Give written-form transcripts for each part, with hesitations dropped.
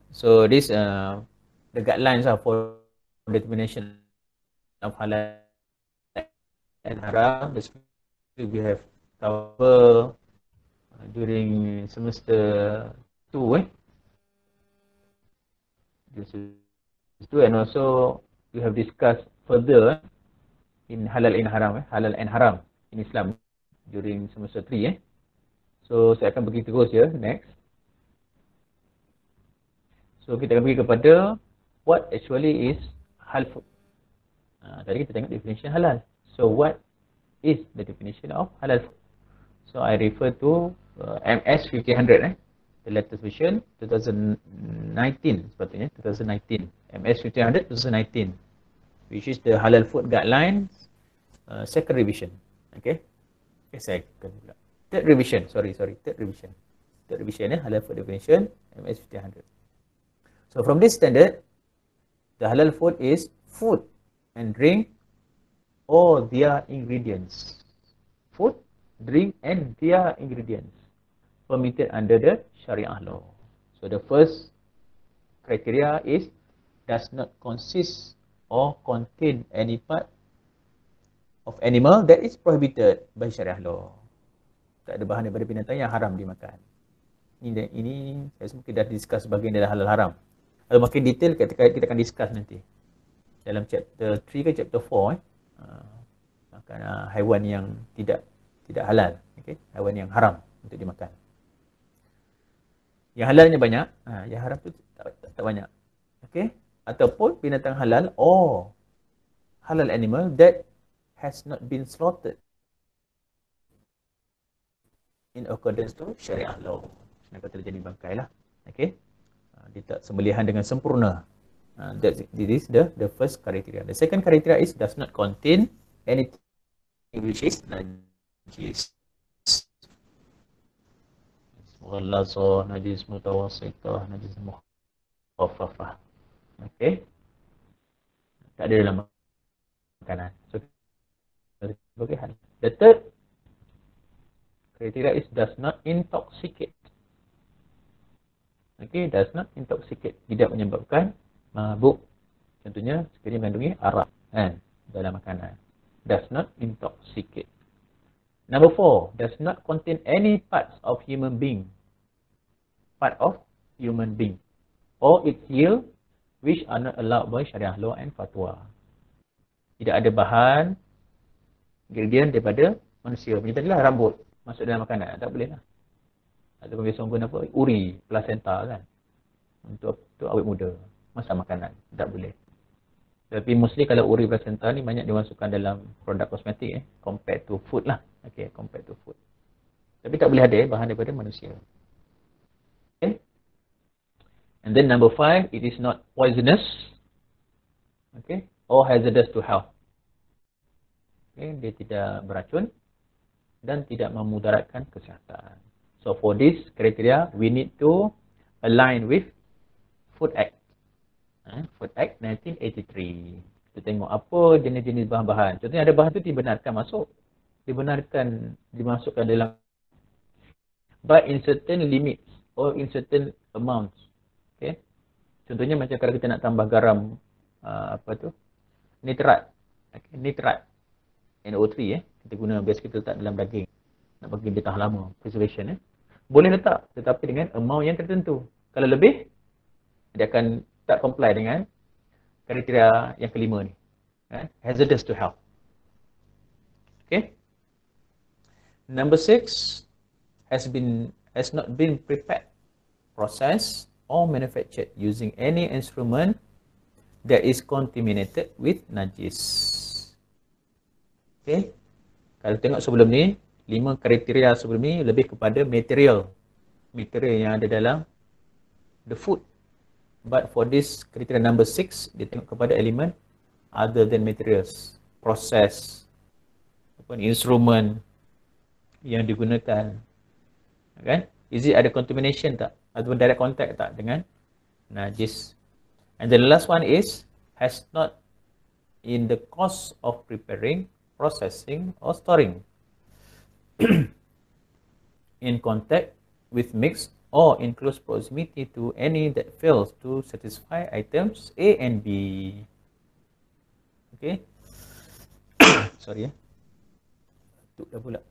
So this the guidelines are for determination of halal and haram. Basically, we have covered during semester 2, and also we have discussed further in halal and haram in Islam during semester 3. So saya akan pergi terus next. So kita akan pergi kepada what actually is halal food. Tadi kita tengok definition halal. So what is the definition of halal food? So I refer to MS 1500, the latest version 2019 sepatutnya, 2019. MS 1500 2019, which is the halal food guidelines second revision. Okay, second pula. Third revision, third revision. Third revision halal food definition MS 1500. So from this standard, the halal food is food and drink or their ingredients. Food, drink and their ingredients permitted under the Sharia law. So the first criteria is does not consist or contain any part of animal that is prohibited by Sharia law. Tak ada bahan daripada binatang yang haram dimakan. Ini saya mungkin dah discuss bahagian dalam halal haram. Kalau makin detail kita akan discuss nanti dalam chapter 3 ke chapter 4 makan haiwan yang tidak halal, okey, haiwan yang haram untuk dimakan. Yang halalnya banyak, yang haram tu tak banyak. Okey, ataupun binatang halal or halal animal that has not been slaughtered in accordance to Sharia law. Senang kata jadi bangkai lah. Okey. Dia tak sembelihan dengan sempurna. This is the first criteria. The second criteria is does not contain anything which is najis. Mughallazah, najis mutawassitah, najis mukhaffafah. Okay. Tak ada dalam makanan. So, sebagai hal. The third criteria is does not intoxicate. Okay, does not intoxicate. Tidak menyebabkan mabuk. Contohnya, sekiranya mengandungi arak dalam makanan. Does not intoxicate. Number 4, does not contain any parts of human being. Part of human being. Or its yield, which are not allowed by Sharia law and fatwa. Tidak ada bahan, ingredient daripada manusia. Macam tadilah rambut masuk dalam makanan. Tak boleh lah. Ataupun biasa guna apa? Uri, placenta kan. Untuk awet muda. Masa makanan. Tak boleh. Tapi mostly kalau uri placenta ni banyak dimasukkan dalam produk kosmetik compared to food lah. Okay, compared to food. Tapi tak boleh ada bahan daripada manusia. Okay. And then number 5, it is not poisonous. Okay. Or hazardous to health. Okay, dia tidak beracun dan tidak memudaratkan kesihatan. So for this criteria, we need to align with Food Act. Food Act 1983. Kita tengok apa jenis-jenis bahan-bahan. Contohnya ada bahan tu dibenarkan masuk. Dibenarkan dimasukkan dalam. But in certain limits or in certain amounts. Okay. Contohnya macam kalau kita nak tambah garam, nitrat. Okay. Nitrat. NO3 kita guna biasa kita letak dalam daging. Nak bagi dia tahan lama, preservation boleh letak, tetapi dengan amount yang tertentu. Kalau lebih, dia akan tak comply dengan kriteria yang kelima ni. Hazardous to health. Okay. Number 6, has not been prepared, processed, or manufactured using any instrument that is contaminated with najis. Okay. Kalau tengok sebelum ni, 5 kriteria sebelum ni lebih kepada material yang ada dalam the food. But for this kriteria number 6, dia tengok kepada elemen other than materials, process, instrument yang digunakan. Okay? Is it ada contamination tak? Ataupun direct contact tak dengan najis? And the last one is has not in the course of preparing, processing, or storing in contact with mixed or in close proximity to any that fails to satisfy items A and B. Okay. Sorry ya. Tutup dah pula.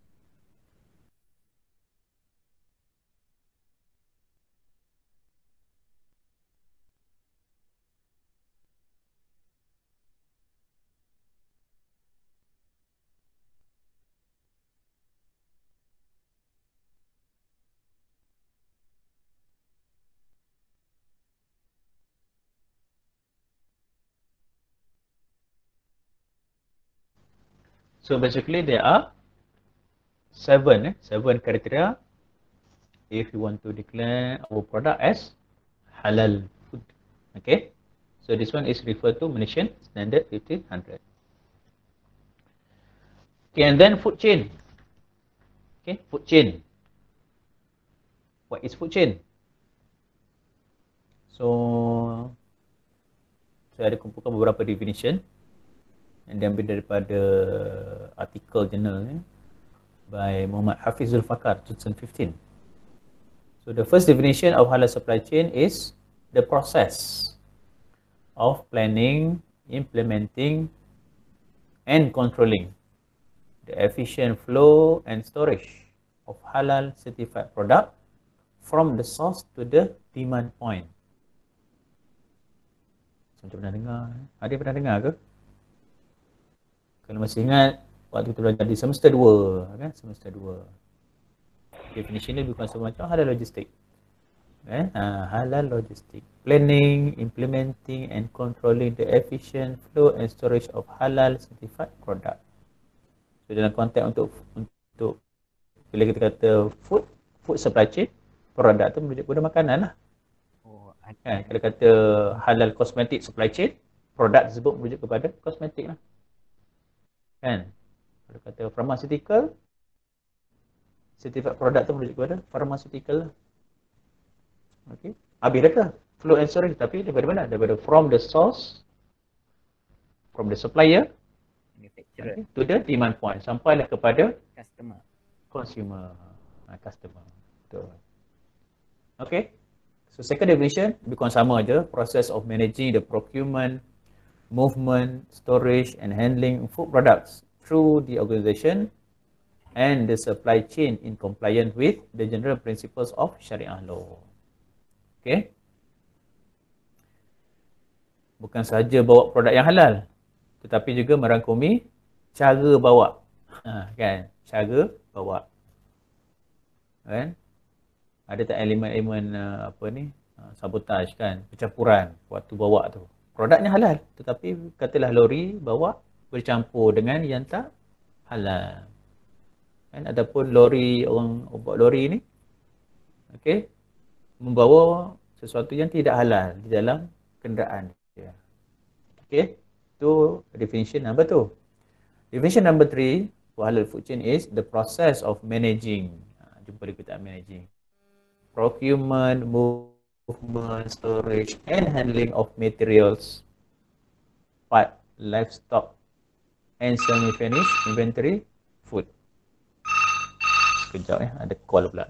So basically there are seven criteria if you want to declare our product as halal food. Okay. So this one is referred to Malaysian Standard 1500. Okay, and then food chain. Okay, food chain. What is food chain? So saya ada kumpulkan beberapa definition yang diambil daripada artikel jurnal ni by Muhammad Hafiz Zulfakar 2015. So the first definition of halal supply chain is the process of planning, implementing, and controlling the efficient flow and storage of halal certified product from the source to the demand point. Macam pernah dengar? Ada pernah dengar ke? Kalau masih ingat, waktu kita belajar di semester 2, kan? Semester 2. Definition ni bukan semacam halal logistik. Kan? Halal logistik. Planning, implementing and controlling the efficient flow and storage of halal certified product. So dalam konteks untuk bila kita kata food supply chain, produk tu merujuk kepada makanan lah. Kan? Kalau kata halal kosmetik supply chain, produk tersebut merujuk kepada kosmetik lah. Kan? Kalau kata pharmaceutical, certified product tu merujuk kepada pharmaceutical lah. Okay. Habis dah ke? Flow and storage, tapi daripada mana? Daripada from the source, from the supplier, okay, to the demand point, sampailah kepada consumer. Customer. Betul. Okay. So second definition, bukan sama aja, process of managing the procurement, movement, storage and handling food products through the organization and the supply chain in compliance with the general principles of Syariah law. Okay. Bukan sahaja bawa produk yang halal, tetapi juga merangkumi cara bawa. Kan? Cara bawa. Kan? Ada tak elemen-elemen sabotaj kan, percampuran waktu bawa tu. Produknya halal, tetapi katalah lori bawa bercampur dengan yang tak halal. Kan? Ataupun lori, orang buat lori ni, okay, membawa sesuatu yang tidak halal di dalam kenderaan dia. Okay, tu definition number 2. Definition number 3 for halal food chain is the process of managing. Jumpa dia kata managing. Procurement, movement, storage and handling of materials, part, livestock and semi-finished inventory food. Sekejap ada call pula.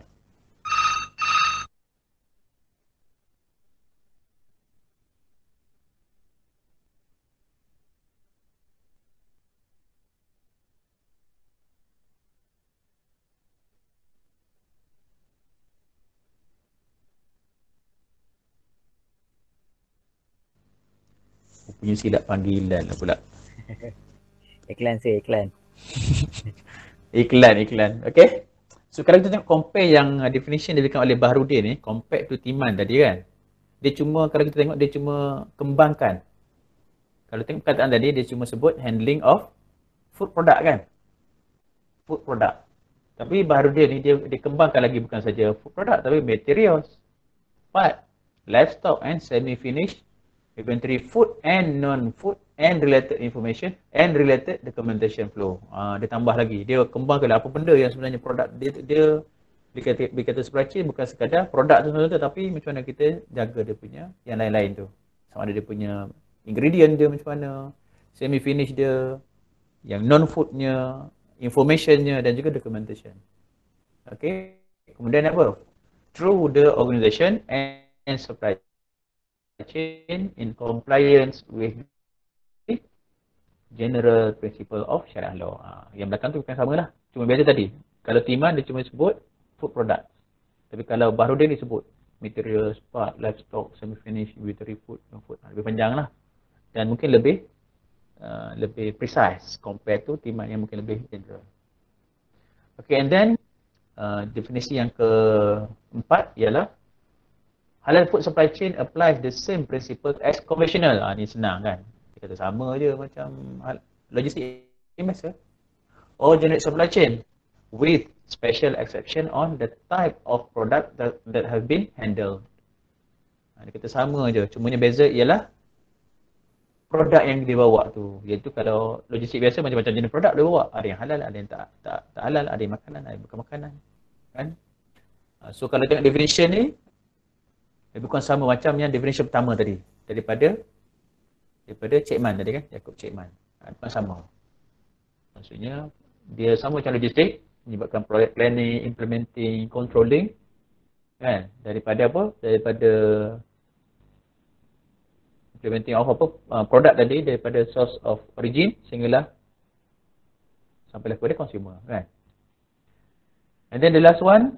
Punya silap panggilan lah pula. Iklan saya, iklan. iklan. Okay. So kalau kita tengok compare yang definition diberikan oleh Bahrudin ni, compared to Timan tadi kan. Dia cuma, kalau kita tengok, dia cuma kembangkan. Kalau tengok perkataan tadi, dia cuma sebut handling of food product kan. Food product. Tapi Bahrudin ni, dia kembangkan lagi bukan saja food product, tapi materials, part, livestock and semi-finished inventory food and non-food and related information and related documentation flow. Dia tambah lagi. Dia kembangkan apa benda yang sebenarnya produk dia kata supply chain bukan sekadar produk tu sahaja, tapi macam mana kita jaga dia punya yang lain-lain tu. Sama ada dia punya ingredient dia macam mana, semi finish dia, yang non-foodnya, informationnya dan juga documentation. Okay. Kemudian apa? through the organization and supply chain in compliance with the general principle of syariah law. Yang belakang tu bukan sama lah. Cuma biasa tadi. Kalau Timan dia cuma sebut food product. Tapi kalau Bahrudin dia sebut materials, part, livestock, semi-finished, inventory food, non-food. Lebih panjang lah. Dan mungkin lebih precise compare to Timan yang mungkin lebih general. Okay, and then definisi yang keempat ialah halal food supply chain applies the same principle as conventional. Ni senang kan. Dia kata sama je macam logistik biasa. Or generic supply chain with special exception on the type of product that have been handled. Dia kata sama je. Cumanya beza ialah produk yang dia bawa tu. Iaitu kalau logistik biasa macam-macam jenis produk dia bawa. Ada yang halal, ada yang tak halal, ada yang makanan, ada yang bukan makanan. Kan? So kalau tengok definition ni, lebih kurang sama macam yang definition pertama tadi. Daripada Cik Man tadi kan, Yaakob Cik Man. Bukan sama. Maksudnya, dia sama macam logistik, menyebabkan project planning, implementing, controlling. Kan? Daripada apa? Daripada implementing of produk tadi, daripada source of origin, sehinggalah sampailah kepada consumer. Kan? And then the last one,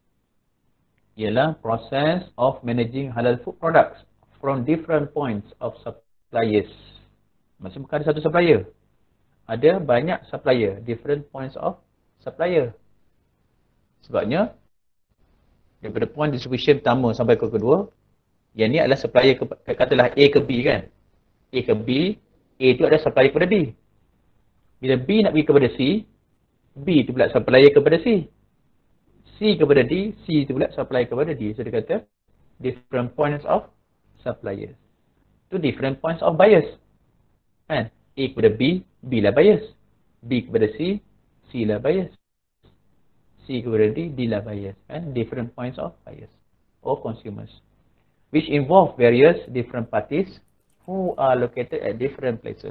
ialah process of managing halal food products from different points of suppliers. Maksudnya bukan ada satu supplier. Ada banyak supplier, different points of supplier. Sebabnya, daripada point distribution pertama sampai ke kedua, yang ni adalah supplier, katalah A ke B kan. A ke B, A tu adalah supplier kepada B. Bila B nak pergi kepada C, B tu pula supplier kepada C. C kepada D, C tu pula supply kepada D. So dia kata different points of suppliers. Tu different points of buyers. Kan? A kepada B, B lah buyers. B kepada C, C lah buyers. C kepada D, D lah buyers. Kan? Different points of buyers or consumers. Which involve various different parties who are located at different places.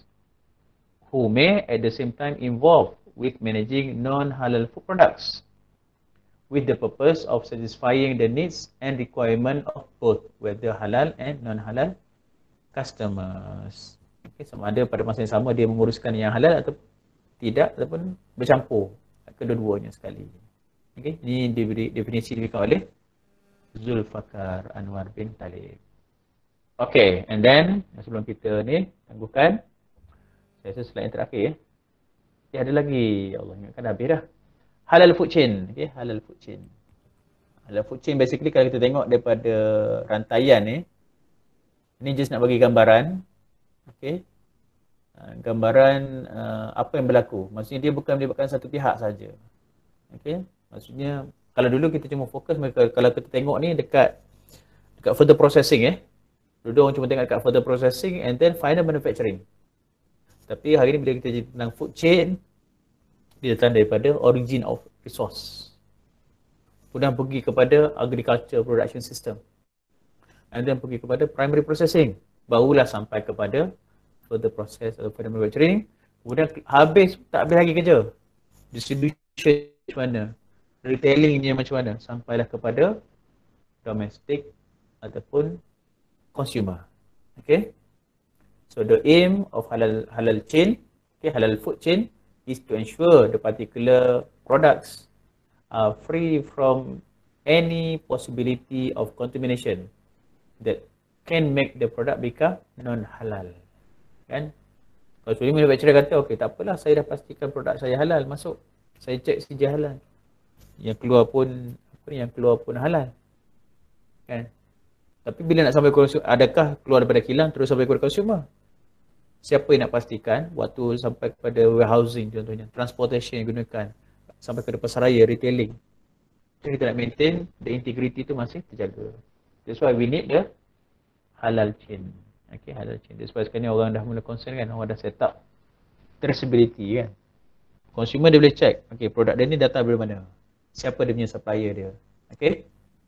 Who may at the same time involve with managing non-halal food products, with the purpose of satisfying the needs and requirement of both, whether halal and non-halal customers. Okay, sama ada pada masa yang sama dia menguruskan yang halal atau tidak, ataupun bercampur kedua-duanya sekali. Okay, ini definisi diberikan oleh Zulfakar Anwar bin Talib. Okay, and then sebelum kita ni tangguhkan, saya rasa slide yang terakhir ya. Ada lagi, ya Allah ingatkan dah habis dah. Halal food chain. Okay, halal food chain. Halal food chain basically kalau kita tengok daripada rantaian ni, ini just nak bagi gambaran. Okay. Gambaran apa yang berlaku. Maksudnya dia bukan melibatkan satu pihak saja. Okay. Maksudnya kalau dulu kita cuma fokus, kalau kita tengok ni dekat further processing dulu orang cuma tengok dekat further processing and then final manufacturing. Tapi hari ni bila kita cerita tentang food chain, dia datang daripada origin of resource. Kemudian pergi kepada agriculture production system. And then pergi kepada primary processing. Barulah sampai kepada further process atau further manufacturing. Kemudian habis, tak habis lagi kerja. Distribution macam mana? Retailingnya macam mana? Sampailah kepada domestic ataupun consumer. Okay. So the aim of halal chain, okay, halal food chain, is to ensure the particular products are free from any possibility of contamination that can make the product become non-halal. Kan? Kalau sebenarnya manufacturer kata, okey tak apalah, saya dah pastikan produk saya halal, masuk. Saya cek sijil halal. Yang keluar pun halal. Kan? Tapi bila nak sampai consumer, adakah keluar daripada kilang terus sampai kepada consumer? Siapa yang nak pastikan waktu sampai kepada warehousing contohnya, transportation yang digunakan sampai kepada pasaraya, retailing. Jadi kita nak maintain the integrity tu masih terjaga. That's why we need the halal chain. Okay, halal chain. That's why sekarang ni orang dah mula concern kan, orang dah set up traceability kan. Consumer dia boleh check, okay, produk dia ni datang dari mana? Siapa dia punya supplier dia? Okay.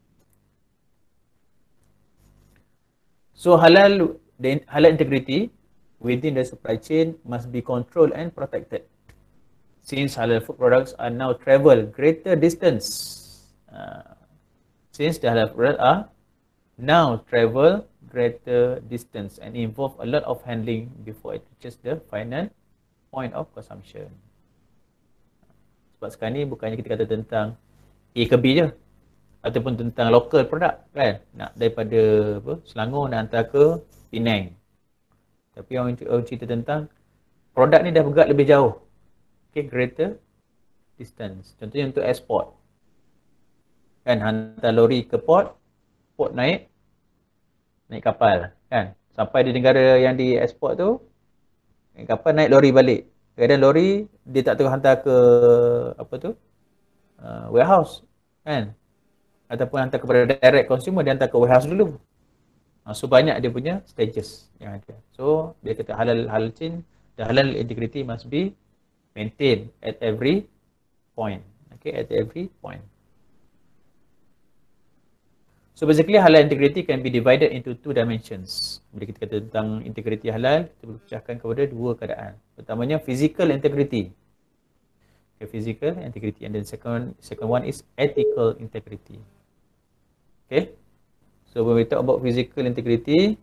So halal integrity within the supply chain must be controlled and protected. Since halal food products are now travel greater distance, Since the halal product are now travel greater distance and involve a lot of handling before it reaches the final point of consumption. Sebab sekarang ni bukannya kita kata tentang A ke B je, ataupun tentang local product kan, nak daripada Selangor nak hantar ke Penang. Tapi orang cerita tentang produk ni dah bergerak lebih jauh. Okay, greater distance. Contohnya untuk export. Kan, hantar lori ke port naik kapal kan. Sampai di negara yang di export tu, naik kapal, naik lori balik. Kadang lori dia tak terus hantar ke warehouse kan. Ataupun hantar kepada direct consumer, dia hantar ke warehouse dulu. So banyak dia punya stages yang ada. So dia kata halal chain, the halal integrity must be maintained at every point. Okay, at every point. So basically halal integrity can be divided into two dimensions. Bila kita kata tentang integrity halal, kita boleh pecahkan kepada dua keadaan. Pertamanya physical integrity. Okay, physical integrity, and then second one is ethical integrity. Okay. So when we talk about physical integrity,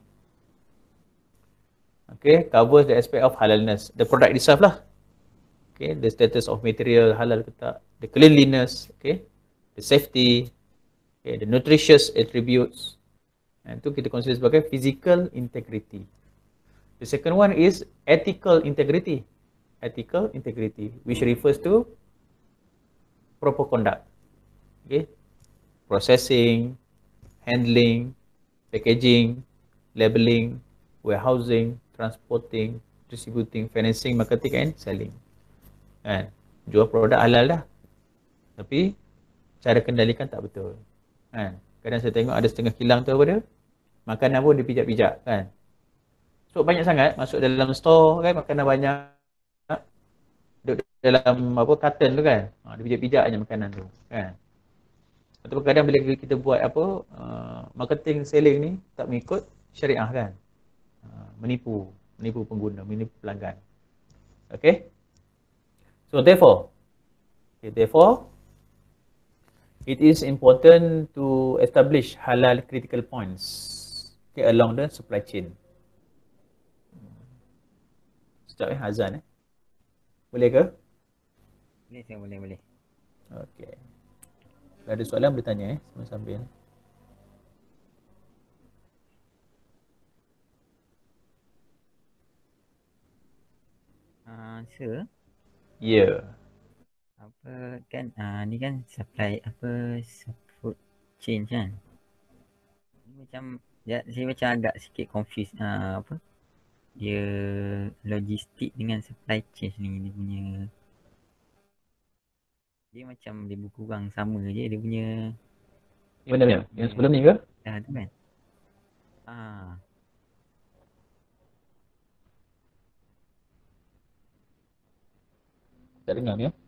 okay, covers the aspect of halalness, the product itself lah. Okay, the status of material halal ke tak, the cleanliness, okay, the safety, okay, the nutritious attributes. And itu kita consider sebagai physical integrity. The second one is ethical integrity. Ethical integrity, which refers to proper conduct. Okay, processing, handling, packaging, labeling, warehousing, transporting, distributing, financing, marketing and selling. Kan? Jual produk halal dah. Tapi cara kendalikan tak betul. Kan? Kadang saya tengok ada setengah kilang tu apa dia? Makanan pun dia pijak-pijak kan. So banyak sangat masuk dalam store kan, makanan banyak. Duduk dalam carton tu kan. Dia pijak-pijak je makanan tu kan. Ataupun kadang bila kita buat marketing selling ni tak mengikut syariah kan. Menipu pengguna, menipu pelanggan. Okay. So therefore it is important to establish halal critical points, okay, along the supply chain. Sekejap azan Boleh ke? Boleh. Okay. Kalau ada soalan boleh tanya sambil. Sir. Ya. Apa kan ni kan supply food chain kan. Saya macam agak sikit confused dia logistik dengan supply chain ni dia macam lebih kurang sama je dia punya. Benar. Yang sebelum ni ke? Tu kan. Tak dengar ni ya?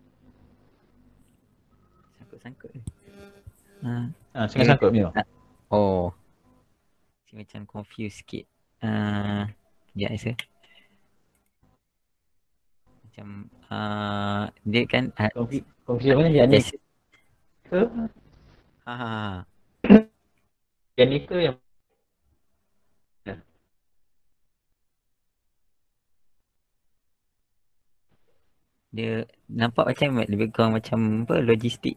Sangkut. Sangkut ni. Oh. Saya macam confused sikit. Sekejap saya. Macam dia kan confused mana yang ni ke? Yang ni ke yang dia nampak macam lebih kurang macam logistik.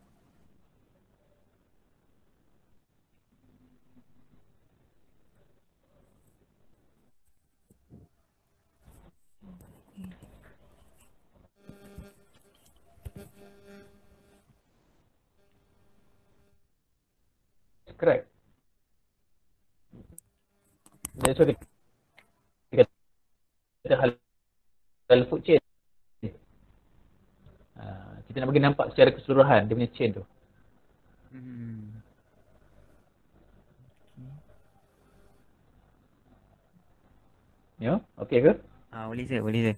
correct. That's what kita halal food chain. Kita nak bagi nampak secara keseluruhan dia punya chain tu. Ya, okey ke? Boleh je.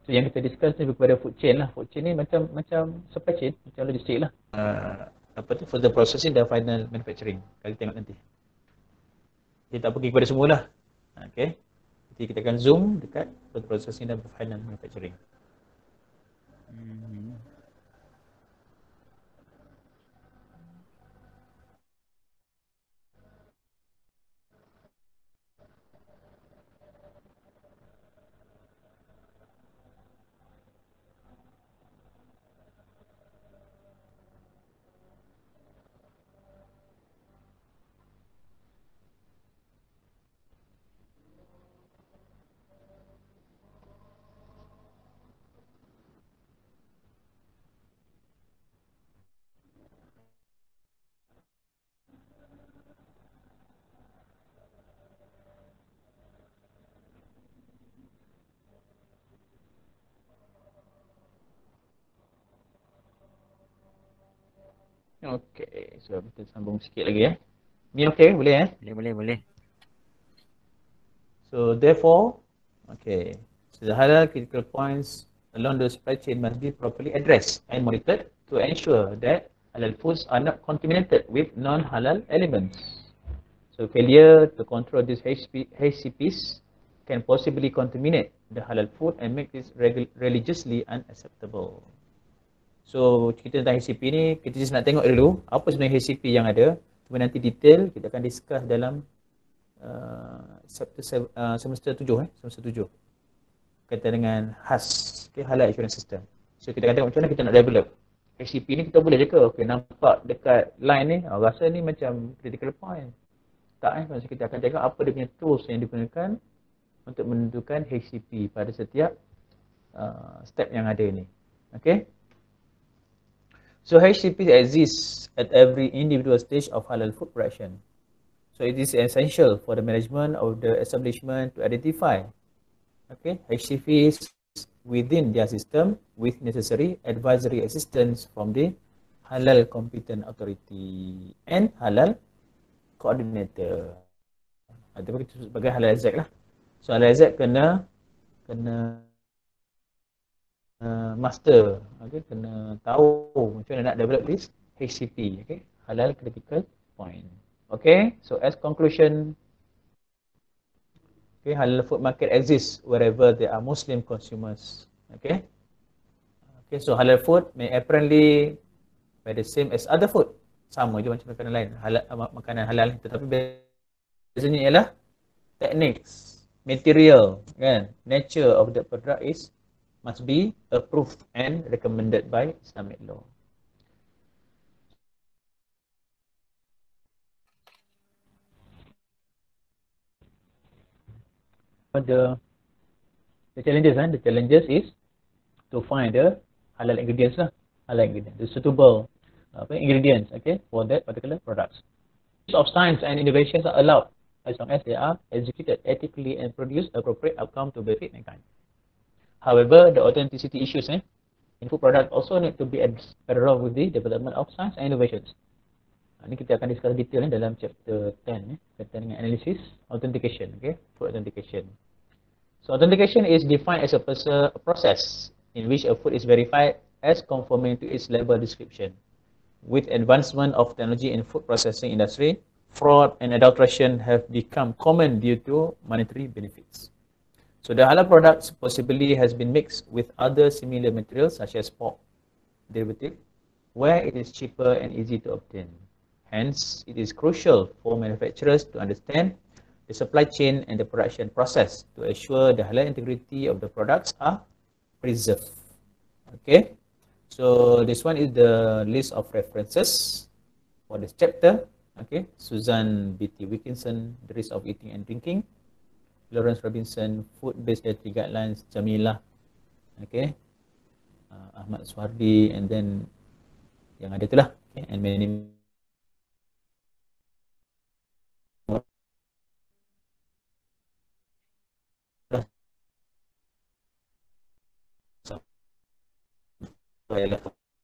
So yang kita discuss ni kepada food chain lah. Food chain ni macam supply chain, macam logistik lah. Apa tu, further processing dan final manufacturing. Kali tengok nanti. Kita tak pergi kepada semua lah. Okay. Jadi kita akan zoom dekat further processing dan final manufacturing. Okay, so kita sambung sikit lagi ya. Ni okay, boleh Boleh. So therefore, okay, so the halal critical points along the supply chain must be properly addressed and monitored to ensure that halal foods are not contaminated with non-halal elements. So failure to control these HCPs can possibly contaminate the halal food and make this religiously unacceptable. So cerita tentang HCP ni, kita just nak tengok dulu apa sebenarnya HCP yang ada. Cuma nanti detail kita akan discuss dalam semester 7 semester 7 kaitan dengan HAS, okay, Halal Assurance System. So kita akan tengok macam mana kita nak develop HCP ni. Kita boleh je ke okay, nampak dekat line ni rasa ni macam critical point, tak Maksud kita akan tengok apa dia punya tools yang digunakan untuk menentukan HCP pada setiap step yang ada ni. Okay. So HCP exists at every individual stage of halal food production. So it is essential for the management of the establishment to identify, okay, HCPs within their system with necessary advisory assistance from the halal competent authority and halal coordinator. Ataupun kita sebut sebagai halal exec lah. So halal exec kena master, okay, kena tahu macam mana nak develop this HCP, okay, halal critical point. Okay, so as conclusion, okay, halal food market exists wherever there are Muslim consumers. Okay, so halal food may apparently be the same as other food, sama je macam makanan lain, makanan halal, tetapi biasanya ialah techniques, material, kan, nature of the product must be approved and recommended by Islamic law. The challenges is to find the halal ingredients lah, the suitable ingredients, okay, for that particular products. Use of science and innovations are allowed as long as they are executed ethically and produce appropriate outcome to benefit mankind. However, the authenticity issues in food products also need to be addressed along with the development of science and innovations. Ini kita akan discuss detail dalam chapter 10 kaitan dengan analysis authentication, okay, food authentication. So authentication is defined as a process in which a food is verified as conforming to its label description. With advancement of technology in food processing industry, fraud and adulteration have become common due to monetary benefits. So the halal products possibly has been mixed with other similar materials such as pork derivative, where it is cheaper and easy to obtain. Hence, it is crucial for manufacturers to understand the supply chain and the production process to assure the halal integrity of the products are preserved. Okay, so this one is the list of references for this chapter. Okay, Susan B.T. Wilkinson, The Risk of Eating and Drinking. Lawrence Robinson, Food-Based Dietary Guidelines, Jamilah, okay, Ahmad Suhardi, and then yang ada itulah, okay, and many more. Ialah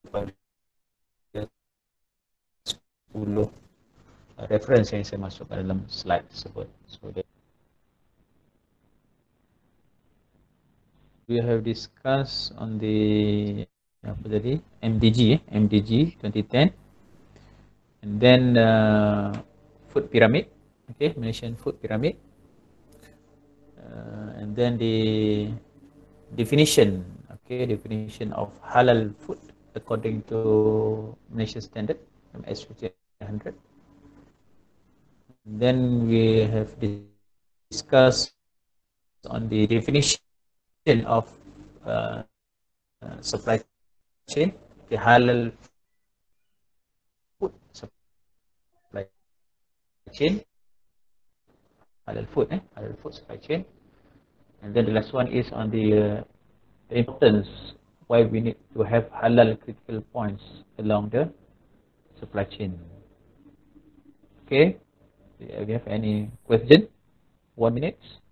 10 reference yang saya masukkan dalam slide tersebut. So we have discussed on the MDG 2010, and then food pyramid, okay, Malaysian food pyramid, and then the definition, okay, definition of halal food according to Malaysian standard SOC 100. Then we have discussed on the definition of supply chain, the halal food supply chain, halal food supply chain. And then the last one is on the importance why we need to have halal critical points along the supply chain. Okay, do you have any question? 1 minute.